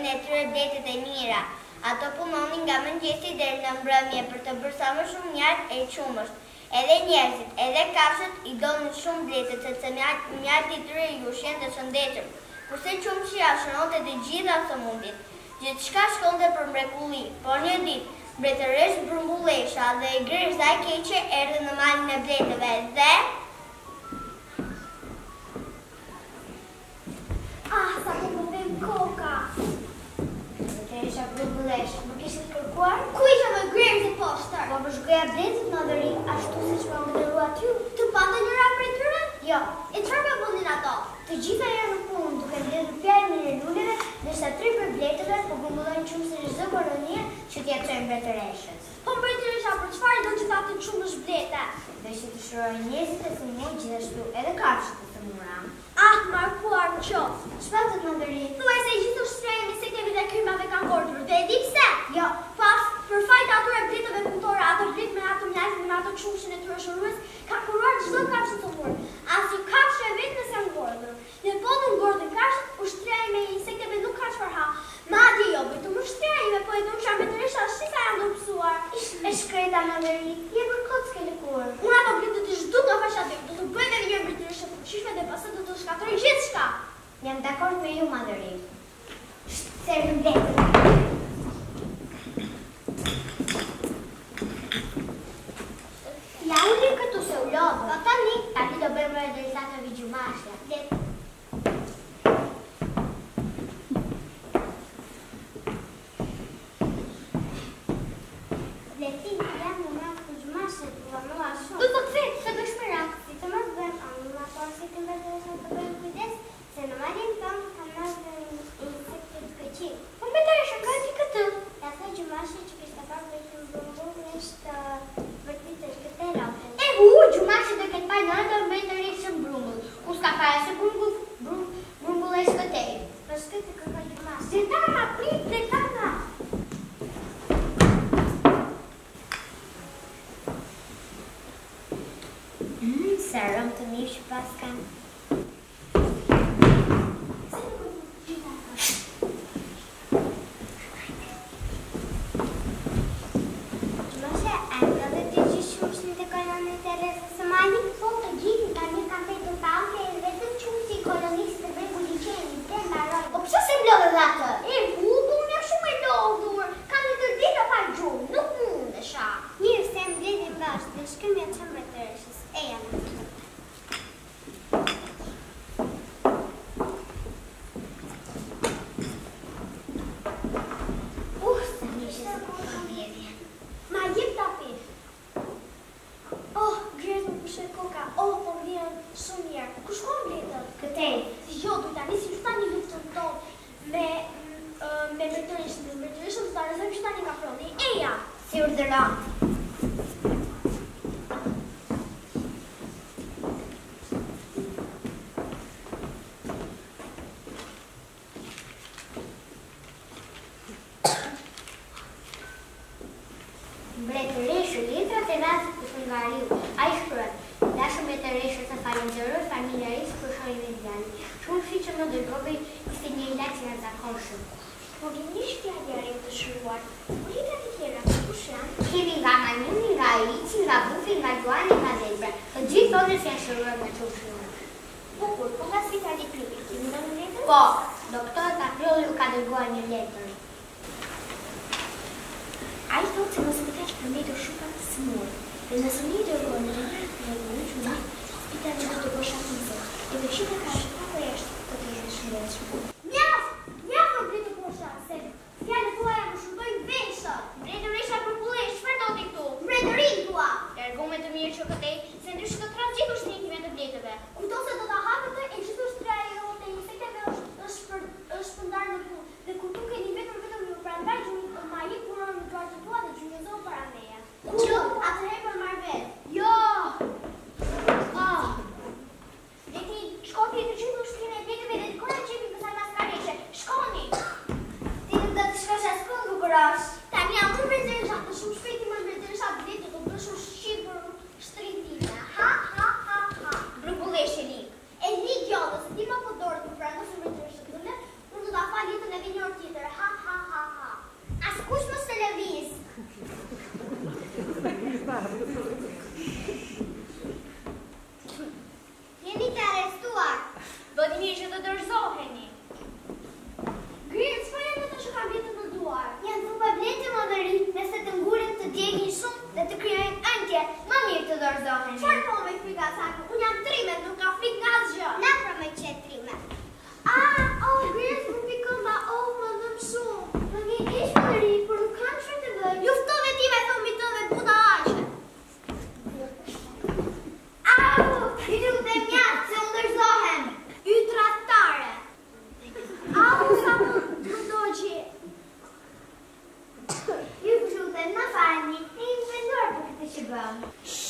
përdorin e tyre bletet e mira. Ato punonin nga mëngjesi deri në mbrëmje për të bërë sa më shumë mjalt e qumësht. Edhe njerëzit, edhe kafshët i donin shumë bletet, sepse mjalti i tyre i ushqen të shëndetshëm. Kurse qumështia shëronte të gjitha sëmundjet. Gjithçka shkonte për mrekulli, por një ditë mbretëresh Brumbullesha dhe e Gërza e keqe erdhi në malin e bletëve dhe sa po vëm koka. Mbretëresha Brumbullesha, më kishit kërkuar? Ku isha me Gërza poshtë? Po më shgoja bletët madhëri, ashtu siç më mbledhuru aty. Të patë njëra prej tyre? Jo. E çfarë bënin ato? Të gjitha janë në punë, duke mbledhur fjalën e luleve, ndërsa 3 për bletëve po grumbullojnë qumështin çdo kolonie që t'i jeptojnë mbretëreshës. Po mbretëresha për çfarë do të tapte qumësh blete? Dhe që të shërojnë njerëzit e sëmur, gjithashtu edhe kafshët e sëmura. Markuar në qoftë. Çfarë do të më ndëri? Thuaj se gjithë ushtrejnë me insekteve dhe krymave kanë ngordhur. Dhe e di pse? Jo. Pas për fajt atyre bletëve punëtore, ato blet me ato mjaltë me ato qumshin e tyre shërues, ka kuruar çdo kafshë të mur. Asnjë kafshë e vetë s'ka ngordhur. Dhe po të ngordhin kafshët, ushtrejnë me insekteve nuk ka çfarë ha. Madje jo, për të më ushtrejnë, po e dëmsha mbretëresha shisa janë ndërpsuar. E shkreta më ndëri, je për kot s'ke lëkur. Unë ato bletët i zhduk nga fasha dhe, do të bëjmë edhe një mbretëresha të qishme dhe pastaj do të shkatërroj gjithçka. Jam dakord me ju, madhëri. Servën bletëve. Ja uli këtu se u lodhë. Po tani do bëjmë edhe derisa të vi gjumashja. Do të kthehet se do shperak, si të mos bën anë, por si të mbetëresha të bëjmë kujdes, se në malin tonë kanë marrë insekte të këqij. Po mbetëresha ka di këtë. Ja tha gjumashi që kishte parë vetëm Brumbullesht vërtetë këtë rrotë. Gjumashi do ketë parë në mbretëreshën Brumbull. Ku s'ka parë se Brumbullesht këtej. Po shkoj të kërkoj gjumashi. Zetana, prit, Zetana. Se rëmë të mirë që pas kanë. Gjumashe, a e do të gjithë qumshin të kolonisë e rrezës së malit? Po të gjithë, tani kanë vetur tallë e vetëm qumshi i kolonisë të Bregu Liçeni, të mbaroj. Po pse se mblodhe dhe atë? Unë jam shumë e lodhur. Kam një tërdita pa gjumë, nuk mundesha. Mirë, se mbledhim bashkë, dhe shkëm ja të mbretëreshës. E janë. Si urdhëron. Mbretëreshë letrat e Razit të Hungariu. Ai shkruan: Dashur mbretëreshë, të falenderoj familjarisë për shojën e djalit. Shumë shi që më dërgove ishte një ilaç i jashtëzakonshëm. Po vini shpjallja e të shruar. Letrat e tjera, kush janë? Kemi nga Manjuni, nga Ilici, nga Bufi, nga Gjuani, nga Zebra. Të gjithë tonë janë shëruar me qumshin. Bukur, po nga Spitali Krylli, kemi ndonjë letër? Po, doktor Kapriolli ka dërguar një letër. Ai thotë se mos më kaq përmbetur shuka të smur. Dhe nëse një dërgon në rrugë, Spitali do të bësh atë gjë. Edhe shuka ka shkuar jashtë të të jesh shëndetshëm. Mjaft bëj të posha, se fjalët tuaja më shëndojnë veshët. Mbretëresha Brumbullesht, çfarë do ti këtu? Mbretërin tua. Largome të mirë që këtej, se ndryshë të transgjitur shtrikimet të bletëve. Kujto se do ta hapet e gjithë ushtria e jote insekteve është shpërndar në punë. Dhe kur tu keni vetëm ju prandaj gjumi maji punon në duart tua dhe gjumëzon para meje. Jo, atëherë po marr vet. Jo. Leti, shkoni të gjithë ushtrinë e bletëve dhe dikona çepi për maskareshë. Shkoni. Ti nuk do të shkosh askund, bukurosh. Tani jam unë mbretëresha, të shumë shpejti më mbretëresha bletë do të bësh ushqim për shtrinë. Ha. Brumbullesht e lik. E lik jo, se ti më po dorë të pranos mbretëresha. Unë do ta fal jetën edhe një orë tjetër. Ish më ri, por nuk kam çfarë të bëj. Juftove ti me thomitove puta aqe. Au, i lutem mjaft se u ndërzohem. Ytratare. Au, sa më doqi. Ju lutem, na falni, e i venduar për këtë që bëm.